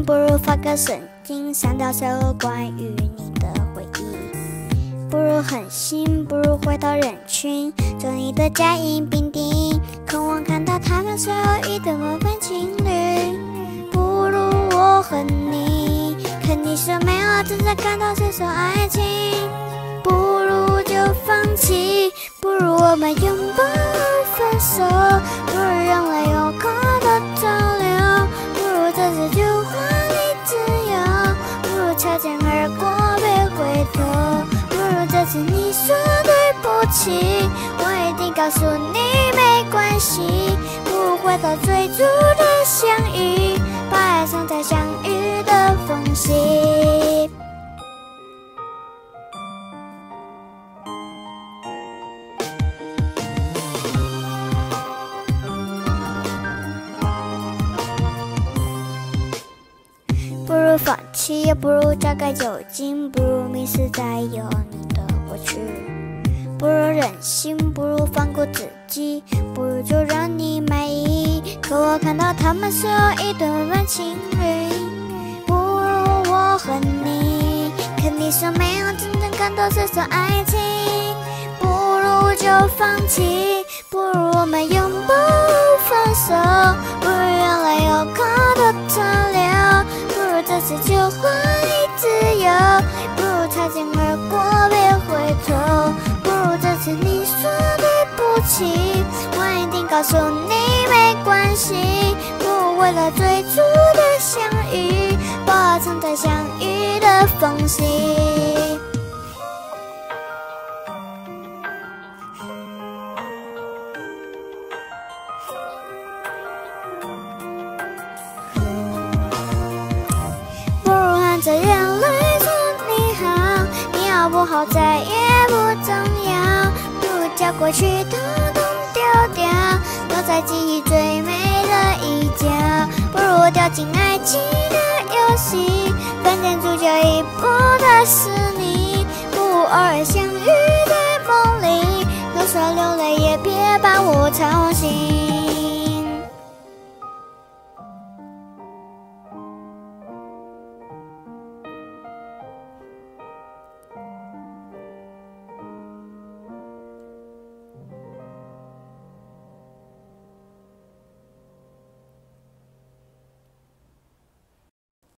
信，不如发个神经，删掉所有关于你的回忆。不如狠心，不如回到人群，做你的甲乙丙丁，渴望看到他们所有一对模范情侣。不如我和你，看你说没有真正感到接受爱情。不如就放弃，不如我们拥抱而分手，不如让泪有空的逗留，不如这次就还你自由，不如擦肩而过别回头，不如这次你说对不起，我一定告诉你没关系，不如回到最初的相遇，把爱藏在相遇的缝隙。不如放弃，也不如加盖酒精，不如迷失在有你的过去。不如任性，不如放过自己，不如就让你满意。可我看到他们所有一对模范情侣。不如我和你，可你说没有真正感动这种爱情。不如就放弃，不如我们拥抱分手，不如让泪有空的停留，不如这次就还你自由，不如擦肩而过别回头，不如这次你说对不起，我一定告诉你没关系，不如为了最初的相遇，把我藏在相遇的缝隙。这眼泪说你好，你好不好再也不重要，不如叫过去统统丢掉，留在记忆最美的一角，不如掉进爱情的游戏，反正主角已不再是你，不如偶尔相遇在梦里，就算流泪也别把我吵醒。